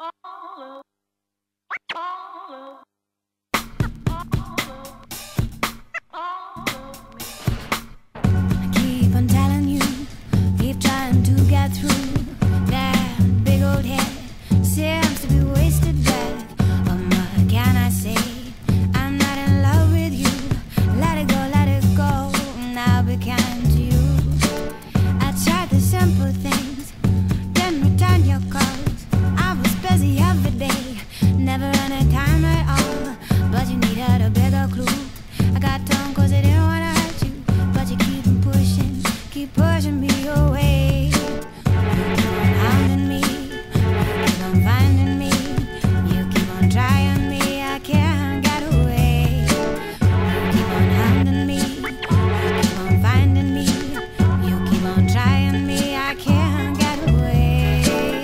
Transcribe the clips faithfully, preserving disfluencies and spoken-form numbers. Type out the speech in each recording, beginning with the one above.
Keep on telling you, keep trying to get through. That big old head seems to be wasted breath. What more can I say? I'm not in love with you. Let it go, let it go. Now be kind to you. I tried the simple things, then return your calls. I was busy every day, never any time at all. But you needed a bigger clue. I got tongue cause it didn't wanna hurt you, but you keep on pushing, keep pushing me away. You keep on hounding me, you keep on finding me, you keep on trying me, I can't get away. You keep on hounding me, you keep on finding me, you keep on trying me, I can't get away.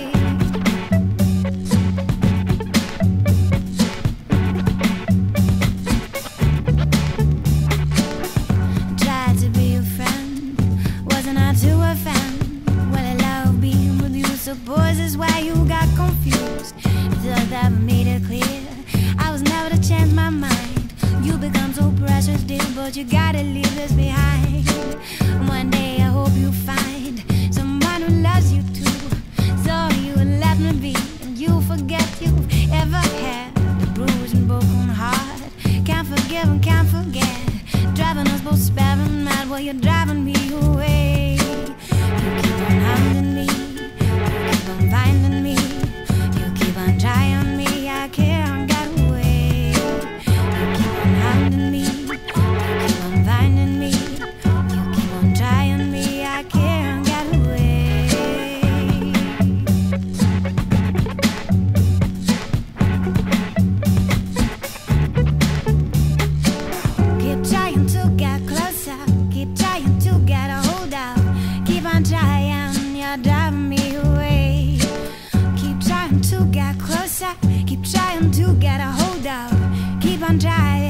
Tried to be your friend, wasn't I to offend? Well, I love being with you, suppose is why you got confused. Thought that made it clear I was never to change my mind. You become so precious, dear, but you gotta leave this behind. One day I hope you find someone who loves you too. So you let me be, and you forget you've ever had a bruised and broken heart. Can't forgive and can't forget, driving us both sparing mad while you're driving me away. You keep on hounding me, you keep on finding me, you keep on trying me, I can't get away. You keep on hounding me, you keep on finding me, you keep on trying me, I can't get away. Keep trying to get closer, keep trying to get a hold of. Keep on trying, you're driving me away. Keep trying to get closer, keep trying to get a hold of. Keep on trying.